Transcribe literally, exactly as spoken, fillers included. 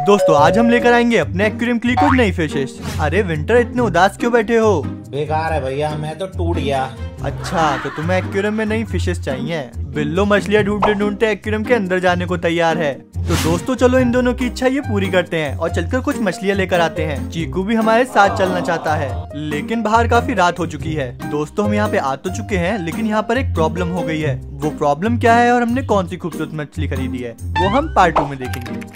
दोस्तों आज हम लेकर आएंगे अपने एक्वेरियम के लिए कुछ नई फिशेस। अरे विंटर इतने उदास क्यों बैठे हो? बेकार है भैया, मैं तो टूट गया। अच्छा तो तुम्हें एक्वेरियम में नई फिशेस चाहिए। बिल्लो मछलियाँ ढूंढते ढूंढते एक्वेरियम के अंदर जाने को तैयार है। तो दोस्तों चलो इन दोनों की इच्छा ये पूरी करते हैं और चलकर कुछ मछलियाँ लेकर आते हैं। चीकू भी हमारे साथ चलना चाहता है, लेकिन बाहर काफी रात हो चुकी है। दोस्तों हम यहाँ पे आ तो चुके हैं, लेकिन यहाँ पर एक प्रॉब्लम हो गई है। वो प्रॉब्लम क्या है और हमने कौन सी खूबसूरत मछली खरीदी है वो हम पार्ट टू में देखेंगे।